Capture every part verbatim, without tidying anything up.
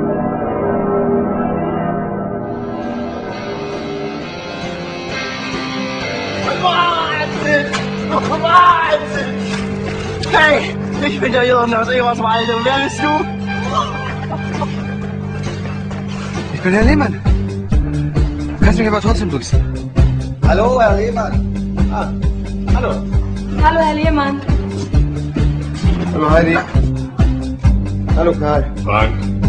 Wahnsinn! Wahnsinn! Hey, ich bin der Jürgen aus Eberswalde. Und wer bist du? Ich bin Herr Lehmann. Du kannst mich aber trotzdem duzen. Hallo, Herr Lehmann. Ah, hallo. Hallo, Herr Lehmann. Hallo, Heidi. Hallo, Karl. Frank.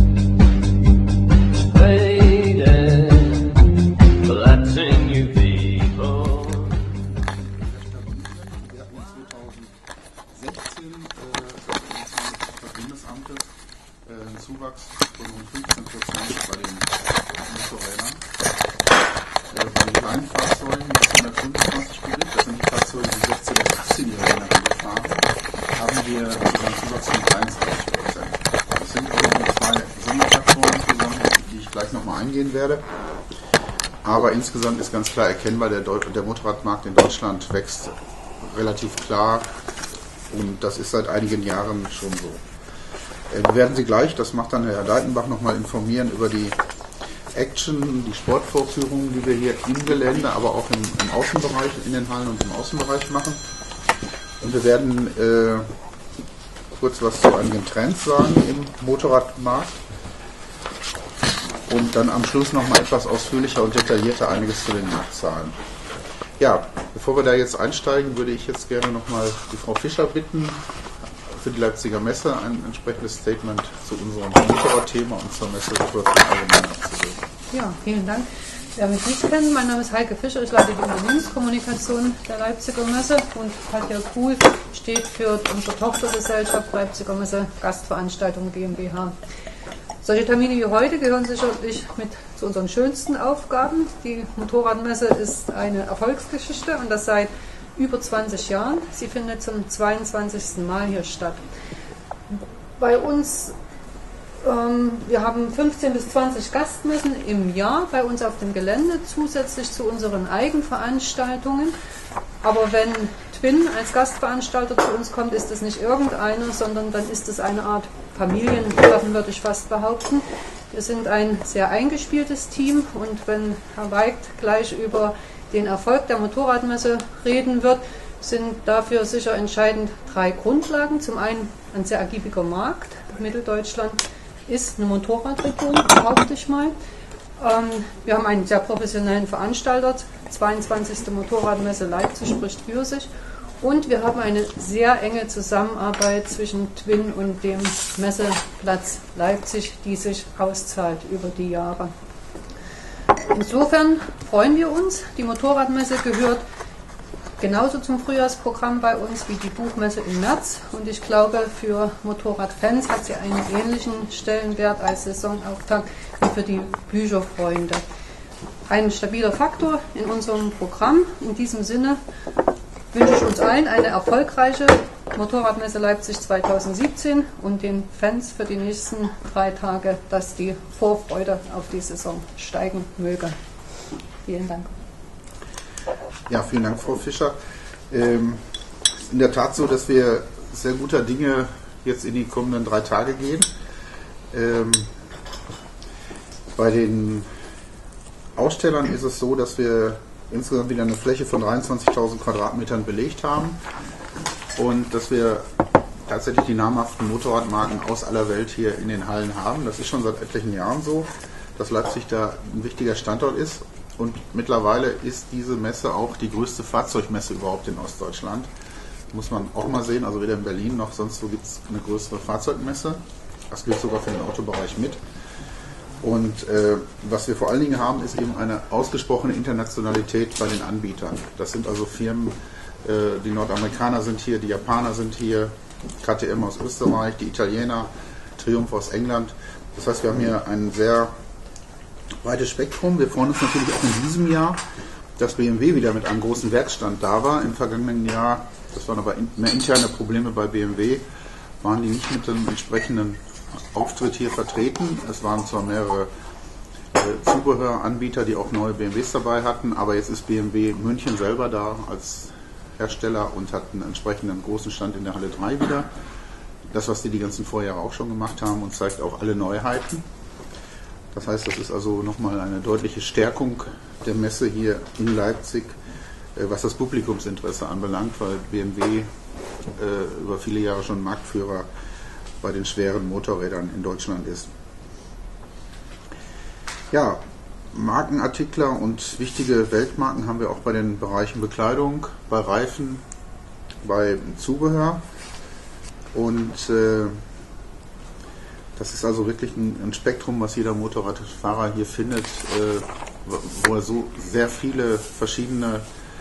Ein Zuwachs von rund fünfzehn Prozent bei den Motorrädern. Bei den kleinen Fahrzeugen mit hundertfünfundzwanzig Kubik, das sind die Fahrzeuge, die sechzehn- bis achtzehnjährige fahren, haben wir einen Zuwachs von dreiundzwanzig Prozent. Das sind auch noch zwei Sonderfaktoren zusammen, die ich gleich nochmal eingehen werde. Aber insgesamt ist ganz klar erkennbar, der, Deu- der Motorradmarkt in Deutschland wächst relativ klar und das ist seit einigen Jahren schon so. Wir werden Sie gleich, das macht dann Herr Deitenbach, nochmal informieren über die Action, die Sportvorführungen, die wir hier im Gelände, aber auch im, im Außenbereich, in den Hallen und im Außenbereich machen. Und wir werden äh, kurz was zu einigen Trends sagen im Motorradmarkt und dann am Schluss nochmal etwas ausführlicher und detaillierter einiges zu den Marktzahlen. Ja, bevor wir da jetzt einsteigen, würde ich jetzt gerne nochmal die Frau Fischer bitten, für die Leipziger Messe ein entsprechendes Statement zu unserem Motorradthema und zur Messesituation allgemein abzugeben. Ja, vielen Dank. Wer mich nicht kennt, mein Name ist Heike Fischer, ich leite die Unternehmenskommunikation der Leipziger Messe und Katja Kuhl steht für unsere Tochtergesellschaft Leipziger Messe Gastveranstaltung GmbH. Solche Termine wie heute gehören sicherlich mit zu unseren schönsten Aufgaben. Die Motorradmesse ist eine Erfolgsgeschichte und das seit über zwanzig Jahren. Sie findet zum zweiundzwanzigsten Mal hier statt. Bei uns, ähm, wir haben fünfzehn bis zwanzig Gastmessen im Jahr bei uns auf dem Gelände, zusätzlich zu unseren Eigenveranstaltungen. Aber wenn Twin als Gastveranstalter zu uns kommt, ist es nicht irgendeiner, sondern dann ist es eine Art Familientreffen, würde ich fast behaupten. Wir sind ein sehr eingespieltes Team und wenn Herr Weigt gleich über den Erfolg der Motorradmesse reden wird, sind dafür sicher entscheidend drei Grundlagen. Zum einen ein sehr ergiebiger Markt. Mitteldeutschland ist eine Motorradregion, behaupte ich mal. Ähm, wir haben einen sehr professionellen Veranstalter, zweiundzwanzigste Motorradmesse Leipzig spricht für sich. Und wir haben eine sehr enge Zusammenarbeit zwischen Twin und dem Messeplatz Leipzig, die sich auszahlt über die Jahre. Insofern freuen wir uns. Die Motorradmesse gehört genauso zum Frühjahrsprogramm bei uns wie die Buchmesse im März. Und ich glaube, für Motorradfans hat sie einen ähnlichen Stellenwert als Saisonauftakt wie für die Bücherfreunde. Ein stabiler Faktor in unserem Programm. In diesem Sinne wünsche ich uns allen eine erfolgreiche Motorradmesse Leipzig zweitausendsiebzehn und den Fans für die nächsten drei Tage, dass die Vorfreude auf die Saison steigen möge. Vielen Dank. Ja, vielen Dank, Frau Fischer. Ähm, es ist in der Tat so, dass wir sehr guter Dinge jetzt in die kommenden drei Tage gehen. Ähm, bei den Ausstellern ist es so, dass wir insgesamt wieder eine Fläche von dreiundzwanzigtausend Quadratmetern belegt haben und dass wir tatsächlich die namhaften Motorradmarken aus aller Welt hier in den Hallen haben. Das ist schon seit etlichen Jahren so, dass Leipzig da ein wichtiger Standort ist und mittlerweile ist diese Messe auch die größte Fahrzeugmesse überhaupt in Ostdeutschland. Muss man auch mal sehen, also weder in Berlin noch sonst wo gibt es eine größere Fahrzeugmesse. Das gilt sogar für den Autobereich mit. Und äh, was wir vor allen Dingen haben, ist eben eine ausgesprochene Internationalität bei den Anbietern. Das sind also Firmen, äh, die Nordamerikaner sind hier, die Japaner sind hier, K T M aus Österreich, die Italiener, Triumph aus England. Das heißt, wir haben hier ein sehr breites Spektrum. Wir freuen uns natürlich auch in diesem Jahr, dass B M W wieder mit einem großen Werksstand da war. Im vergangenen Jahr, das waren aber mehr interne Probleme bei B M W, waren die nicht mit dem entsprechenden Auftritt hier vertreten. Es waren zwar mehrere äh, Zubehöranbieter, die auch neue B M Ws dabei hatten, aber jetzt ist B M W München selber da als Hersteller und hat einen entsprechenden großen Stand in der Halle drei wieder. Das, was die die ganzen Vorjahre auch schon gemacht haben und zeigt auch alle Neuheiten. Das heißt, das ist also nochmal eine deutliche Stärkung der Messe hier in Leipzig, was das Publikumsinteresse anbelangt, weil B M W äh, über viele Jahre schon Marktführer bei den schweren Motorrädern in Deutschland ist. Ja, Markenartikler und wichtige Weltmarken haben wir auch bei den Bereichen Bekleidung, bei Reifen, bei Zubehör. Und äh, das ist also wirklich ein, ein Spektrum, was jeder Motorradfahrer hier findet, äh, wo er so sehr viele verschiedene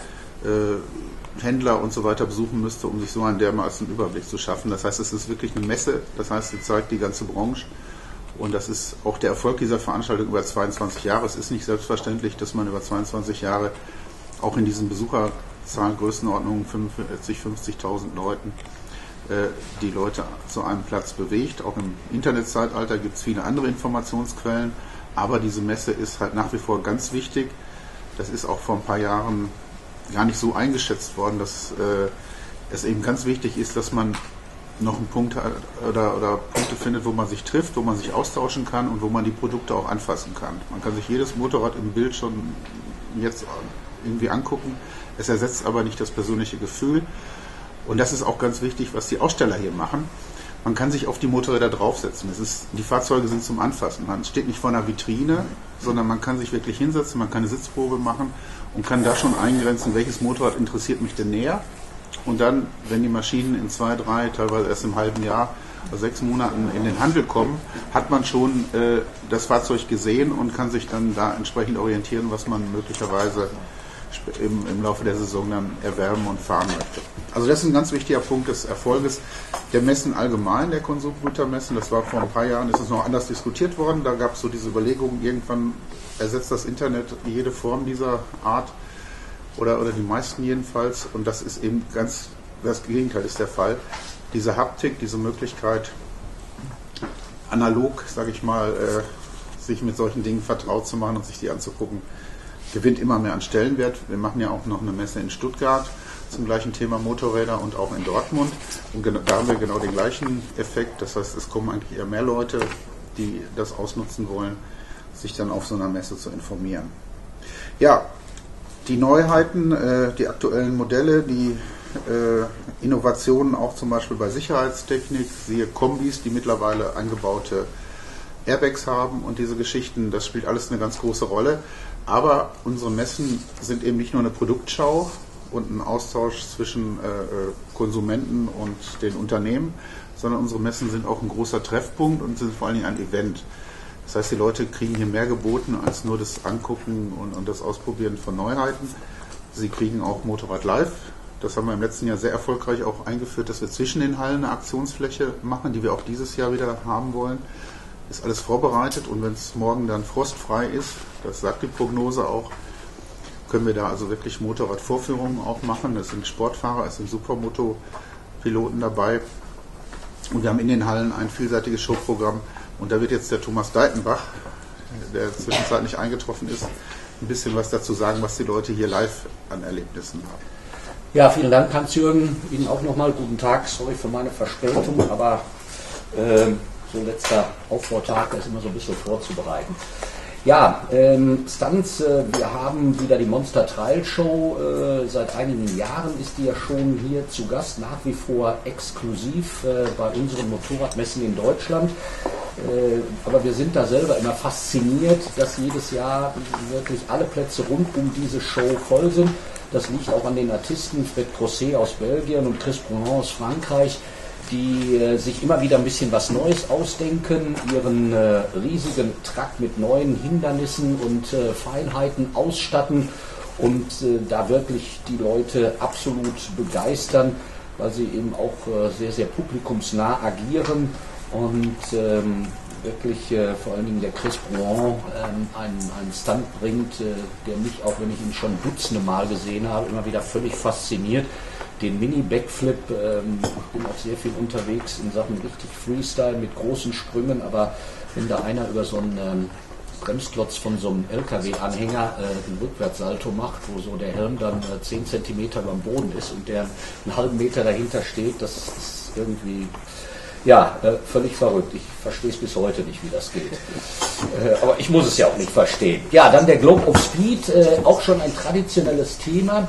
äh, Händler und so weiter besuchen müsste, um sich so einen dermaßen Überblick zu schaffen. Das heißt, es ist wirklich eine Messe, das heißt, sie zeigt die ganze Branche. Und das ist auch der Erfolg dieser Veranstaltung über zweiundzwanzig Jahre. Es ist nicht selbstverständlich, dass man über zweiundzwanzig Jahre auch in diesen Besucherzahlen Größenordnungen fünfundvierzigtausend, fünfzigtausend Leuten äh, die Leute zu einem Platz bewegt. Auch im Internetzeitalter gibt es viele andere Informationsquellen, aber diese Messe ist halt nach wie vor ganz wichtig. Das ist auch vor ein paar Jahren gar nicht so eingeschätzt worden, dass äh, es eben ganz wichtig ist, dass man noch einen Punkt oder, oder Punkte findet, wo man sich trifft, wo man sich austauschen kann und wo man die Produkte auch anfassen kann. Man kann sich jedes Motorrad im Bild schon jetzt irgendwie angucken. Es ersetzt aber nicht das persönliche Gefühl. Und das ist auch ganz wichtig, was die Aussteller hier machen. Man kann sich auf die Motorräder draufsetzen. Es ist, die Fahrzeuge sind zum Anfassen. Man steht nicht vor einer Vitrine, sondern man kann sich wirklich hinsetzen, man kann eine Sitzprobe machen und kann da schon eingrenzen, welches Motorrad interessiert mich denn näher. Und dann, wenn die Maschinen in zwei, drei, teilweise erst im halben Jahr, also sechs Monaten in den Handel kommen, hat man schon äh, das Fahrzeug gesehen und kann sich dann da entsprechend orientieren, was man möglicherweise im, im Laufe der Saison dann erwerben und fahren möchte. Also das ist ein ganz wichtiger Punkt des Erfolges der Messen allgemein, der Konsumgütermessen. Das war vor ein paar Jahren, ist es noch anders diskutiert worden. Da gab es so diese Überlegung, irgendwann ersetzt das Internet jede Form dieser Art. Oder, oder die meisten jedenfalls, und das ist eben ganz, das Gegenteil ist der Fall. Diese Haptik, diese Möglichkeit, analog, sage ich mal, äh, sich mit solchen Dingen vertraut zu machen und sich die anzugucken, gewinnt immer mehr an Stellenwert. Wir machen ja auch noch eine Messe in Stuttgart zum gleichen Thema Motorräder und auch in Dortmund. Und genau, da haben wir genau den gleichen Effekt. Das heißt, es kommen eigentlich eher mehr Leute, die das ausnutzen wollen, sich dann auf so einer Messe zu informieren. Ja, die Neuheiten, äh, die aktuellen Modelle, die äh, Innovationen auch zum Beispiel bei Sicherheitstechnik, siehe Kombis, die mittlerweile eingebaute Airbags haben und diese Geschichten, das spielt alles eine ganz große Rolle. Aber unsere Messen sind eben nicht nur eine Produktschau und ein Austausch zwischen äh, Konsumenten und den Unternehmen, sondern unsere Messen sind auch ein großer Treffpunkt und sind vor allen Dingen ein Event. Das heißt, die Leute kriegen hier mehr geboten als nur das Angucken und, und das Ausprobieren von Neuheiten. Sie kriegen auch Motorrad Live. Das haben wir im letzten Jahr sehr erfolgreich auch eingeführt, dass wir zwischen den Hallen eine Aktionsfläche machen, die wir auch dieses Jahr wieder haben wollen. Ist alles vorbereitet und wenn es morgen dann frostfrei ist, das sagt die Prognose auch, können wir da also wirklich Motorradvorführungen auch machen. Es sind Sportfahrer, es sind Supermoto-Piloten dabei und wir haben in den Hallen ein vielseitiges Showprogramm. Und da wird jetzt der Thomas Deitenbach, der zwischenzeitlich eingetroffen ist, ein bisschen was dazu sagen, was die Leute hier live an Erlebnissen haben. Ja, vielen Dank, Hans-Jürgen. Ihnen auch nochmal guten Tag. Sorry für meine Verspätung, aber äh, so letzter Aufbautag, da ist immer so ein bisschen vorzubereiten. Ja, ähm, Stunts, äh, wir haben wieder die Monster Trail Show. Äh, seit einigen Jahren ist die ja schon hier zu Gast, nach wie vor exklusiv äh, bei unseren Motorradmessen in Deutschland. Äh, aber wir sind da selber immer fasziniert, dass jedes Jahr wirklich alle Plätze rund um diese Show voll sind. Das liegt auch an den Artisten Fred Crosset aus Belgien und Chris Brunon aus Frankreich, die äh, sich immer wieder ein bisschen was Neues ausdenken, ihren äh, riesigen Truck mit neuen Hindernissen und äh, Feinheiten ausstatten und äh, da wirklich die Leute absolut begeistern, weil sie eben auch äh, sehr, sehr publikumsnah agieren und ähm, wirklich äh, vor allen Dingen der Chris Brunon ähm, einen, einen Stunt bringt, äh, der mich, auch wenn ich ihn schon dutzende Mal gesehen habe, immer wieder völlig fasziniert. Den Mini-Backflip, ähm, ich bin auch sehr viel unterwegs in Sachen richtig Freestyle mit großen Sprüngen, aber wenn da einer über so einen ähm, Bremsklotz von so einem L K W-Anhänger äh, einen Rückwärtssalto macht, wo so der Helm dann äh, zehn Zentimeter beim Boden ist und der einen halben Meter dahinter steht, das ist irgendwie Ja, äh, völlig verrückt. Ich verstehe es bis heute nicht, wie das geht. Äh, aber ich muss es ja auch nicht verstehen. Ja, dann der Globe of Speed, äh, auch schon ein traditionelles Thema.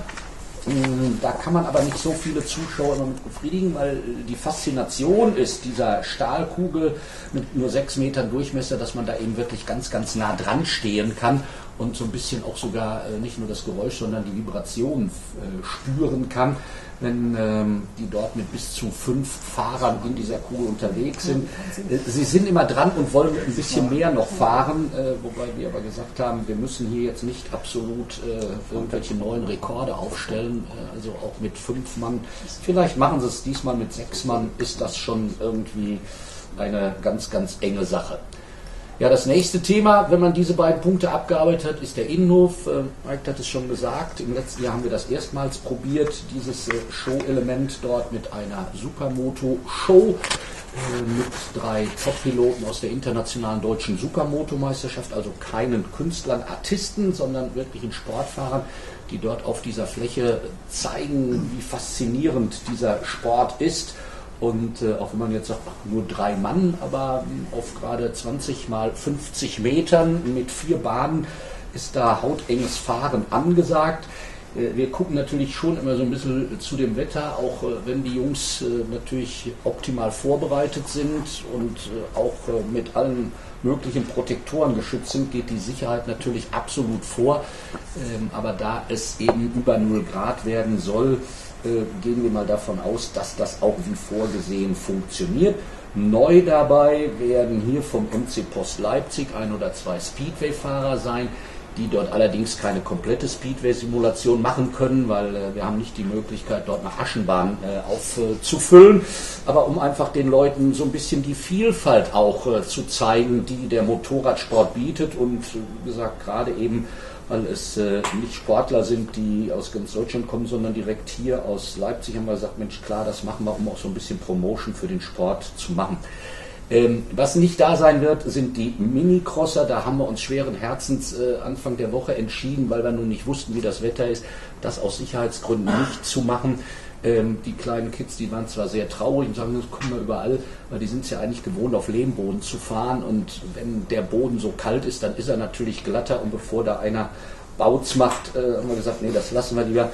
Da kann man aber nicht so viele Zuschauer immer mit befriedigen, weil die Faszination ist dieser Stahlkugel mit nur sechs Metern Durchmesser, dass man da eben wirklich ganz, ganz nah dran stehen kann und so ein bisschen auch sogar äh, nicht nur das Geräusch, sondern die Vibration äh, spüren kann, wenn ähm, die dort mit bis zu fünf Fahrern in dieser Kugel unterwegs sind. Äh, sie sind immer dran und wollen ein bisschen mehr noch fahren, äh, wobei wir aber gesagt haben, wir müssen hier jetzt nicht absolut äh, irgendwelche neuen Rekorde aufstellen, äh, also auch mit fünf Mann. Vielleicht machen sie es diesmal mit sechs Mann, ist das schon irgendwie eine ganz, ganz enge Sache. Ja, das nächste Thema, wenn man diese beiden Punkte abgearbeitet hat, ist der Innenhof. Äh, Mike hat es schon gesagt, im letzten Jahr haben wir das erstmals probiert, dieses äh, Show-Element dort mit einer Supermoto-Show äh, mit drei Top-Piloten aus der internationalen deutschen Supermoto-Meisterschaft, also keinen Künstlern, Artisten, sondern wirklichen Sportfahrern, die dort auf dieser Fläche zeigen, wie faszinierend dieser Sport ist. Und äh, auch wenn man jetzt sagt, ach, nur drei Mann, aber äh, auf gerade zwanzig mal fünfzig Metern mit vier Bahnen ist da hautenges Fahren angesagt. Äh, wir gucken natürlich schon immer so ein bisschen zu dem Wetter, auch äh, wenn die Jungs äh, natürlich optimal vorbereitet sind und äh, auch äh, mit allen möglichen Protektoren geschützt sind, geht die Sicherheit natürlich absolut vor. Ähm, aber da es eben über null Grad werden soll, gehen wir mal davon aus, dass das auch wie vorgesehen funktioniert. Neu dabei werden hier vom M C Post Leipzig ein oder zwei Speedway-Fahrer sein, die dort allerdings keine komplette Speedway-Simulation machen können, weil äh, wir haben nicht die Möglichkeit, dort eine Aschenbahn äh, aufzufüllen. Äh, Aber um einfach den Leuten so ein bisschen die Vielfalt auch äh, zu zeigen, die der Motorradsport bietet und äh, wie gesagt, gerade eben weil es äh, nicht Sportler sind, die aus ganz Deutschland kommen, sondern direkt hier aus Leipzig, haben wir gesagt, Mensch, klar, das machen wir, um auch so ein bisschen Promotion für den Sport zu machen. Ähm, was nicht da sein wird, sind die Minicrosser. Da haben wir uns schweren Herzens äh, Anfang der Woche entschieden, weil wir nun nicht wussten, wie das Wetter ist, das aus Sicherheitsgründen nicht zu machen. Ähm, die kleinen Kids, die waren zwar sehr traurig und sagen, das kommen wir überall, weil die sind es ja eigentlich gewohnt, auf Lehmboden zu fahren, und wenn der Boden so kalt ist, dann ist er natürlich glatter, und bevor da einer Bautz macht, äh, haben wir gesagt, nee, das lassen wir lieber.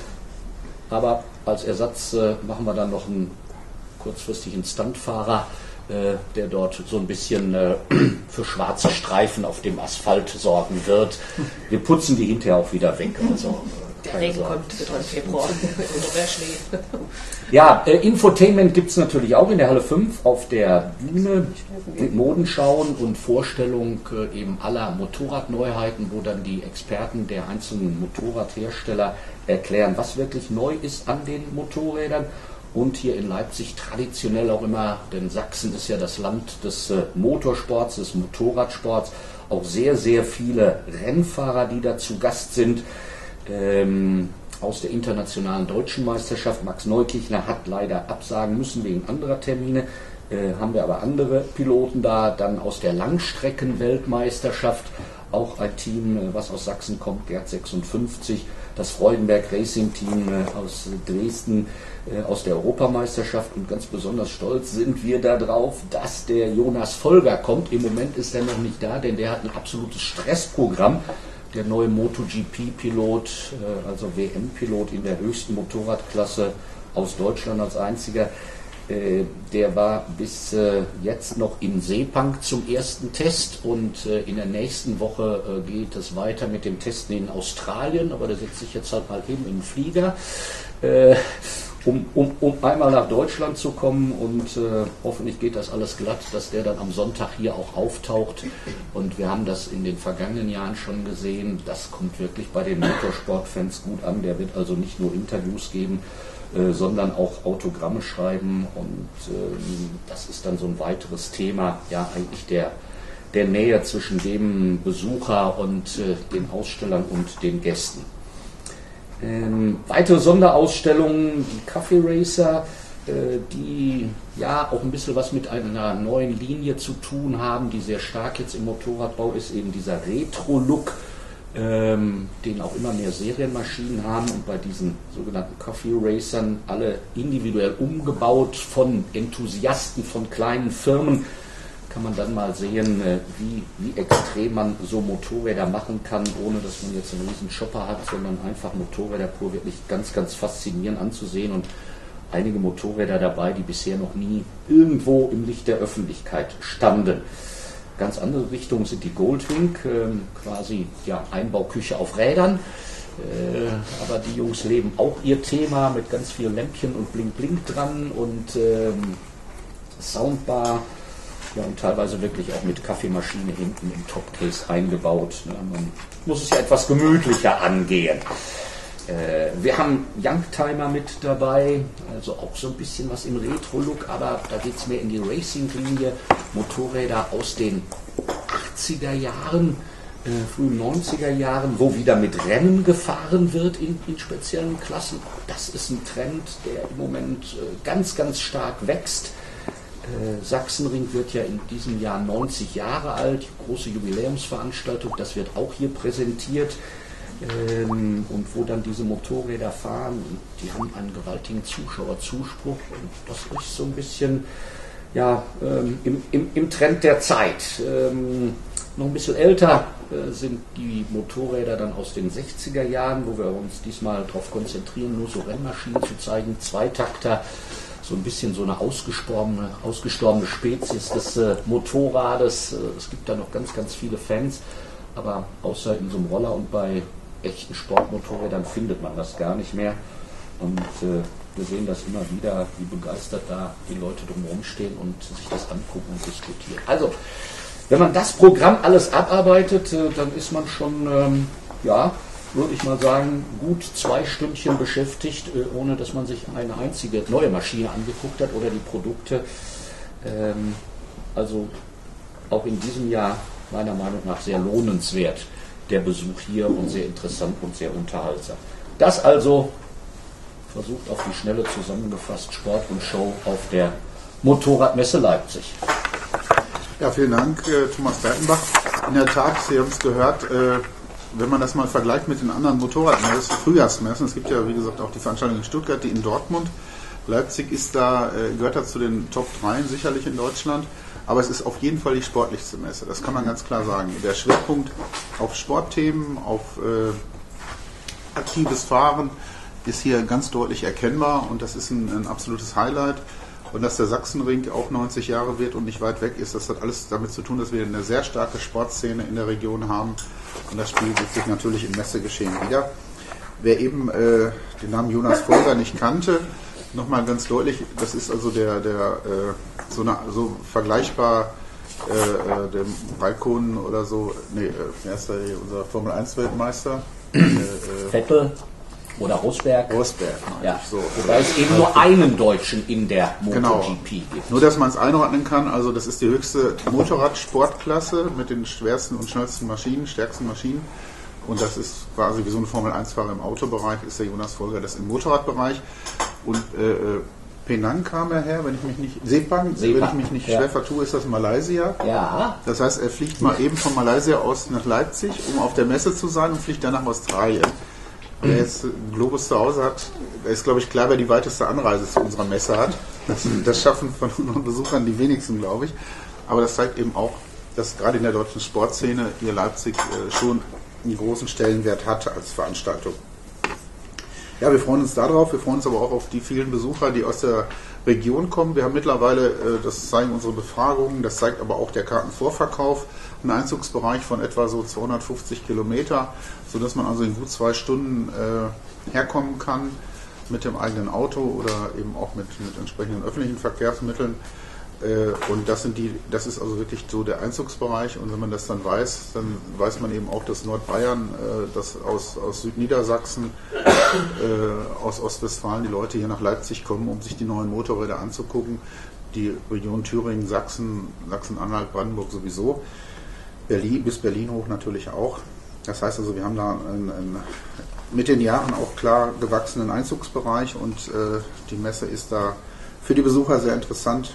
Aber als Ersatz äh, machen wir dann noch einen kurzfristigen Stuntfahrer, äh, der dort so ein bisschen äh, für schwarze Streifen auf dem Asphalt sorgen wird. Wir putzen die hinterher auch wieder weg. Also, Der Regen Sorge. Kommt bitte im Februar oder Schnee. Ja, äh, Infotainment gibt es natürlich auch in der Halle fünf auf der Bühne mit Modenschauen und Vorstellung äh, eben aller Motorradneuheiten, wo dann die Experten der einzelnen Motorradhersteller erklären, was wirklich neu ist an den Motorrädern. Und hier in Leipzig traditionell auch immer, denn Sachsen ist ja das Land des äh, Motorsports, des Motorradsports, auch sehr, sehr viele Rennfahrer, die da zu Gast sind. Ähm, aus der internationalen deutschen Meisterschaft. Max Neukirchner hat leider absagen müssen wegen anderer Termine. Äh, haben wir aber andere Piloten da. Dann aus der Langstrecken-Weltmeisterschaft auch ein Team, äh, was aus Sachsen kommt, Gerd sechsundfünfzig. Das Freudenberg Racing Team äh, aus Dresden, äh, aus der Europameisterschaft. Und ganz besonders stolz sind wir darauf, dass der Jonas Folger kommt. Im Moment ist er noch nicht da, denn der hat ein absolutes Stressprogramm. Der neue MotoGP-Pilot, also W M-Pilot in der höchsten Motorradklasse aus Deutschland als einziger, der war bis jetzt noch in Sepang zum ersten Test, und in der nächsten Woche geht es weiter mit dem Testen in Australien, aber der setzt sich jetzt halt mal eben in den Flieger, um, um, um einmal nach Deutschland zu kommen, und äh, hoffentlich geht das alles glatt, dass der dann am Sonntag hier auch auftaucht. Und wir haben das in den vergangenen Jahren schon gesehen, das kommt wirklich bei den Motorsportfans gut an. Der wird also nicht nur Interviews geben, äh, sondern auch Autogramme schreiben, und äh, das ist dann so ein weiteres Thema, ja eigentlich der, der Nähe zwischen dem Besucher und äh, den Ausstellern und den Gästen. Ähm, weitere Sonderausstellungen, die Kaffee Racer, äh, die ja auch ein bisschen was mit einer neuen Linie zu tun haben, die sehr stark jetzt im Motorradbau ist, eben dieser Retro-Look, ähm, denen auch immer mehr Serienmaschinen haben und bei diesen sogenannten Coffee Racern alle individuell umgebaut von Enthusiasten, von kleinen Firmen, kann man dann mal sehen, wie, wie extrem man so Motorräder machen kann, ohne dass man jetzt einen riesen Shopper hat, sondern einfach Motorräder pur wirklich ganz, ganz faszinierend anzusehen und einige Motorräder dabei, die bisher noch nie irgendwo im Licht der Öffentlichkeit standen. Ganz andere Richtungen sind die Goldwing, ähm, quasi ja, Einbauküche auf Rädern. Äh, aber die Jungs leben auch ihr Thema mit ganz vielen Lämpchen und Blink-Blink dran und ähm, Soundbar. Ja, und teilweise wirklich auch mit Kaffeemaschine hinten im Topcase eingebaut. Ja, man muss es ja etwas gemütlicher angehen. Äh, wir haben Youngtimer mit dabei, also auch so ein bisschen was im Retro-Look, aber da geht es mehr in die Racing-Linie. Motorräder aus den achtziger Jahren, äh, frühen neunziger Jahren, wo wieder mit Rennen gefahren wird in, in speziellen Klassen. Das ist ein Trend, der im Moment äh, ganz, ganz stark wächst. Äh, Sachsenring wird ja in diesem Jahr neunzig Jahre alt, große Jubiläumsveranstaltung, das wird auch hier präsentiert. Ähm, und wo dann diese Motorräder fahren, die haben einen gewaltigen Zuschauerzuspruch und das ist so ein bisschen ja, ähm, im, im, im Trend der Zeit. Ähm, noch ein bisschen älter äh, sind die Motorräder dann aus den sechziger Jahren, wo wir uns diesmal darauf konzentrieren, nur so Rennmaschinen zu zeigen, Zweitakter, so ein bisschen so eine ausgestorbene, ausgestorbene Spezies des äh, Motorrades. Es gibt da noch ganz, ganz viele Fans, aber außer in so einem Roller und bei echten Sportmotorrädern findet man das gar nicht mehr. Und äh, wir sehen das immer wieder, wie begeistert da die Leute drumherum stehen und sich das angucken und diskutieren. Also, wenn man das Programm alles abarbeitet, äh, dann ist man schon, ähm, ja, würde ich mal sagen, gut zwei Stündchen beschäftigt, äh, ohne dass man sich eine einzige neue Maschine angeguckt hat oder die Produkte. Ähm, also auch in diesem Jahr meiner Meinung nach sehr lohnenswert der Besuch hier und sehr interessant und sehr unterhaltsam. Das also versucht auf die Schnelle zusammengefasst Sport und Show auf der Motorradmesse Leipzig. Ja, vielen Dank, äh, Thomas Bertenbach. In der Tat, Sie haben es gehört, äh, wenn man das mal vergleicht mit den anderen Motorradmessen, Frühjahrsmessen, es gibt ja wie gesagt auch die Veranstaltung in Stuttgart, die in Dortmund. Leipzig ist da, äh, gehört da zu den Top drei sicherlich in Deutschland. Aber es ist auf jeden Fall die sportlichste Messe, das kann man ganz klar sagen. Der Schwerpunkt auf Sportthemen, auf äh, aktives Fahren ist hier ganz deutlich erkennbar und das ist ein, ein absolutes Highlight. Und dass der Sachsenring auch neunzig Jahre wird und nicht weit weg ist, das hat alles damit zu tun, dass wir eine sehr starke Sportszene in der Region haben und das spiegelt sich natürlich im Messegeschehen wieder. Wer eben äh, den Namen Jonas Folger nicht kannte, nochmal ganz deutlich, das ist also der, der äh, so, eine, so vergleichbar äh, äh, dem Raikkonen oder so, nee, äh, wer ist da hier, unser Formel eins Weltmeister? Äh, äh, Vettel oder Rosberg. Rosberg, ja. so. Wobei es eben nur einen Deutschen in der MotoGP genau. gibt. Nur, dass man es einordnen kann, also das ist die höchste Motorradsportklasse mit den schwersten und schnellsten Maschinen, stärksten Maschinen. Und das ist quasi wie so ein Formel eins Fahrer im Autobereich, ist der Jonas Folger das im Motorradbereich. Und äh, Penang kam er her, wenn ich mich nicht, Sepang, Sepang. wenn ich mich nicht ja. schwer vertue, ist das Malaysia. Ja. Das heißt, er fliegt mal eben von Malaysia aus nach Leipzig, um auf der Messe zu sein und fliegt dann nach Australien. Wer jetzt einen Globus zu Hause hat, da ist, glaube ich, klar, wer die weiteste Anreise zu unserer Messe hat. Das, das schaffen von unseren Besuchern die wenigsten, glaube ich. Aber das zeigt eben auch, dass gerade in der deutschen Sportszene hier Leipzig äh, schon einen großen Stellenwert hat als Veranstaltung. Ja, wir freuen uns darauf, wir freuen uns aber auch auf die vielen Besucher, die aus der Region kommen. Wir haben mittlerweile, das zeigen unsere Befragungen, das zeigt aber auch der Kartenvorverkauf, einen Einzugsbereich von etwa so zweihundertfünfzig Kilometer, sodass man also in gut zwei Stunden äh, herkommen kann mit dem eigenen Auto oder eben auch mit, mit entsprechenden öffentlichen Verkehrsmitteln. Und das sind die, das ist also wirklich so der Einzugsbereich. Und wenn man das dann weiß, dann weiß man eben auch, dass Nordbayern, dass aus, aus Südniedersachsen, aus Ostwestfalen die Leute hier nach Leipzig kommen, um sich die neuen Motorräder anzugucken. Die Region Thüringen, Sachsen, Sachsen-Anhalt, Brandenburg sowieso. Berlin, bis Berlin hoch natürlich auch. Das heißt also, wir haben da einen, einen mit den Jahren auch klar gewachsenen Einzugsbereich und äh, die Messe ist da für die Besucher sehr interessant.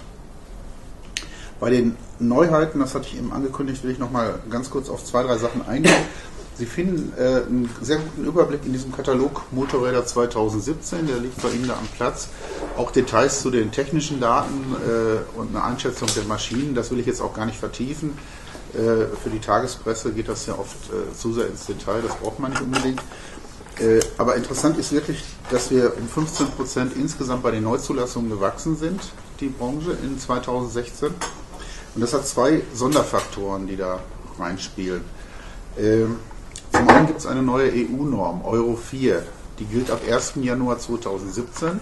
Bei den Neuheiten, das hatte ich eben angekündigt, will ich noch mal ganz kurz auf zwei, drei Sachen eingehen. Sie finden äh, einen sehr guten Überblick in diesem Katalog Motorräder zweitausendsiebzehn, der liegt bei Ihnen da am Platz. Auch Details zu den technischen Daten äh, und eine Einschätzung der Maschinen, das will ich jetzt auch gar nicht vertiefen. Äh, für die Tagespresse geht das ja oft äh, zu sehr ins Detail, das braucht man nicht unbedingt. Äh, aber interessant ist wirklich, dass wir um fünfzehn Prozent insgesamt bei den Neuzulassungen gewachsen sind, die Branche in zweitausendsechzehn. Und das hat zwei Sonderfaktoren, die da reinspielen. Ähm, Zum einen gibt es eine neue E U-Norm, Euro vier, die gilt ab ersten Januar zweitausendsiebzehn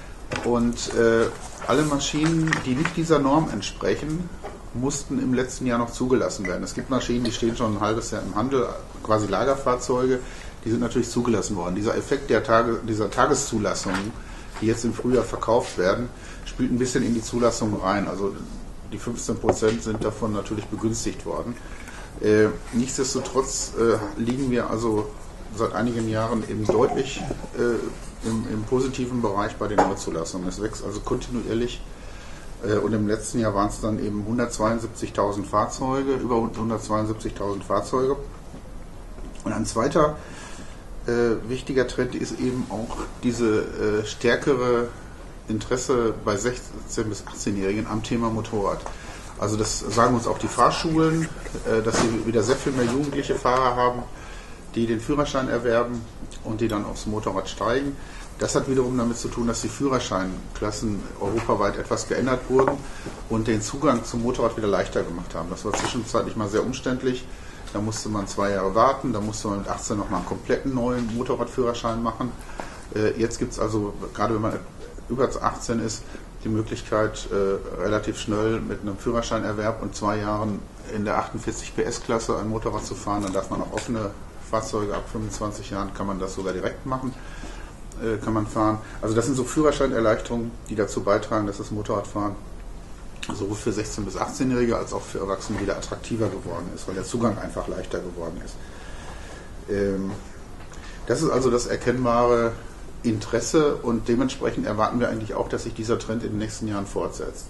und äh, alle Maschinen, die nicht dieser Norm entsprechen, mussten im letzten Jahr noch zugelassen werden. Es gibt Maschinen, die stehen schon ein halbes Jahr im Handel, quasi Lagerfahrzeuge, die sind natürlich zugelassen worden. Dieser Effekt der Tage, dieser Tageszulassungen, die jetzt im Frühjahr verkauft werden, spielt ein bisschen in die Zulassung rein. Also die fünfzehn Prozent sind davon natürlich begünstigt worden. Äh, nichtsdestotrotz äh, liegen wir also seit einigen Jahren eben deutlich äh, im, im positiven Bereich bei den Neuzulassungen. Es wächst also kontinuierlich äh, und im letzten Jahr waren es dann eben hundertzweiundsiebzigtausend Fahrzeuge, über hundertzweiundsiebzigtausend Fahrzeuge. Und ein zweiter äh, wichtiger Trend ist eben auch diese äh, stärkere Interesse bei sechzehn- bis achtzehnjährigen am Thema Motorrad. Also das sagen uns auch die Fahrschulen, dass sie wieder sehr viel mehr jugendliche Fahrer haben, die den Führerschein erwerben und die dann aufs Motorrad steigen. Das hat wiederum damit zu tun, dass die Führerscheinklassen europaweit etwas geändert wurden und den Zugang zum Motorrad wieder leichter gemacht haben. Das war zwischenzeitlich mal sehr umständlich. Da musste man zwei Jahre warten, da musste man mit achtzehn nochmal einen kompletten neuen Motorradführerschein machen. Jetzt gibt es also, gerade wenn man über achtzehn ist, die Möglichkeit, äh, relativ schnell mit einem Führerscheinerwerb und zwei Jahren in der achtundvierzig P S Klasse ein Motorrad zu fahren. Dann darf man auch offene Fahrzeuge ab fünfundzwanzig Jahren, kann man das sogar direkt machen, äh, kann man fahren. Also das sind so Führerscheinerleichterungen, die dazu beitragen, dass das Motorradfahren sowohl für sechzehn- bis achtzehnjährige als auch für Erwachsene wieder attraktiver geworden ist, weil der Zugang einfach leichter geworden ist. Ähm, das ist also das erkennbare Interesse und dementsprechend erwarten wir eigentlich auch, dass sich dieser Trend in den nächsten Jahren fortsetzt.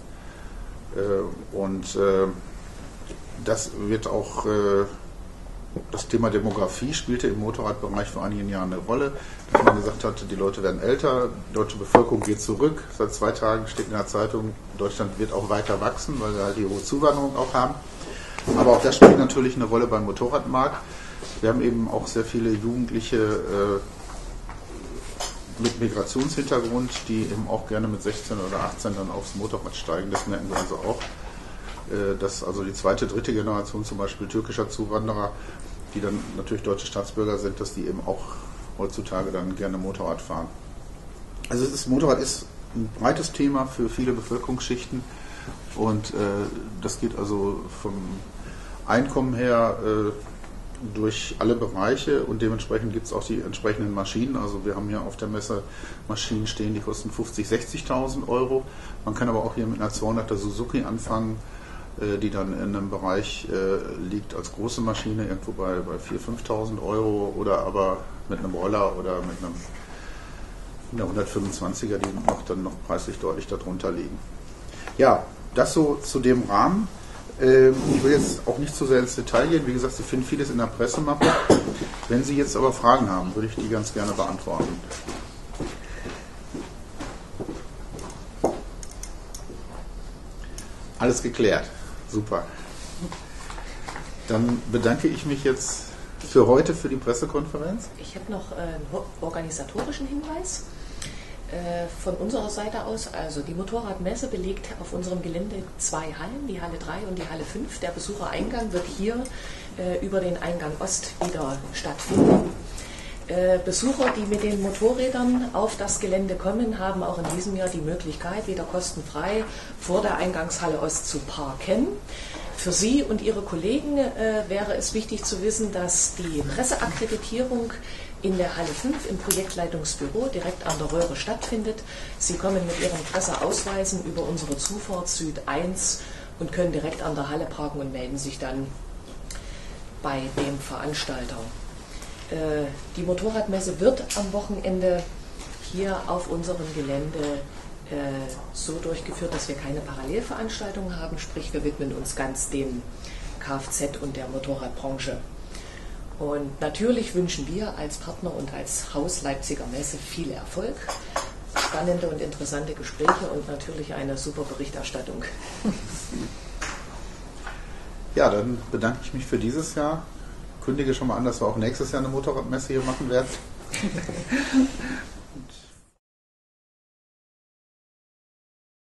Äh, und äh, das wird auch, äh, das Thema Demografie spielte im Motorradbereich vor einigen Jahren eine Rolle, dass man gesagt hat, die Leute werden älter, die deutsche Bevölkerung geht zurück. Seit zwei Tagen steht in der Zeitung, Deutschland wird auch weiter wachsen, weil wir halt die hohe Zuwanderung auch haben. Aber auch das spielt natürlich eine Rolle beim Motorradmarkt. Wir haben eben auch sehr viele Jugendliche äh, mit Migrationshintergrund, die eben auch gerne mit sechzehn oder achtzehn dann aufs Motorrad steigen. Das merken wir also auch, dass also die zweite, dritte Generation zum Beispiel türkischer Zuwanderer, die dann natürlich deutsche Staatsbürger sind, dass die eben auch heutzutage dann gerne Motorrad fahren. Also das Motorrad ist ein breites Thema für viele Bevölkerungsschichten und äh, das geht also vom Einkommen her äh, durch alle Bereiche und dementsprechend gibt es auch die entsprechenden Maschinen. Also wir haben hier auf der Messe Maschinen stehen, die kosten fünfzigtausend, sechzigtausend Euro. Man kann aber auch hier mit einer zweihunderter Suzuki anfangen, äh, die dann in einem Bereich äh, liegt als große Maschine irgendwo bei, bei viertausend, fünftausend Euro oder aber mit einem Roller oder mit einem einer hundertfünfundzwanziger, die noch dann noch preislich deutlich darunter liegen. Ja, das so zu dem Rahmen. Ich will jetzt auch nicht zu sehr ins Detail gehen. Wie gesagt, Sie finden vieles in der Pressemappe. Wenn Sie jetzt aber Fragen haben, würde ich die ganz gerne beantworten. Alles geklärt. Super. Dann bedanke ich mich jetzt für heute für die Pressekonferenz. Ich habe noch einen organisatorischen Hinweis. Von unserer Seite aus, also die Motorradmesse belegt auf unserem Gelände zwei Hallen, die Halle drei und die Halle fünf. Der Besuchereingang wird hier äh, über den Eingang Ost wieder stattfinden. Äh, Besucher, die mit den Motorrädern auf das Gelände kommen, haben auch in diesem Jahr die Möglichkeit, wieder kostenfrei vor der Eingangshalle Ost zu parken. Für Sie und Ihre Kollegen äh, wäre es wichtig zu wissen, dass die Presseakkreditierung in der Halle fünf im Projektleitungsbüro direkt an der Röhre stattfindet. Sie kommen mit Ihren Presseausweisen über unsere Zufahrt Süd eins und können direkt an der Halle parken und melden sich dann bei dem Veranstalter. Äh, die Motorradmesse wird am Wochenende hier auf unserem Gelände äh, so durchgeführt, dass wir keine Parallelveranstaltungen haben, sprich wir widmen uns ganz dem Kfz und der Motorradbranche. Und natürlich wünschen wir als Partner und als Haus Leipziger Messe viel Erfolg, spannende und interessante Gespräche und natürlich eine super Berichterstattung. Ja, dann bedanke ich mich für dieses Jahr. Kündige schon mal an, dass wir auch nächstes Jahr eine Motorradmesse hier machen werden. Und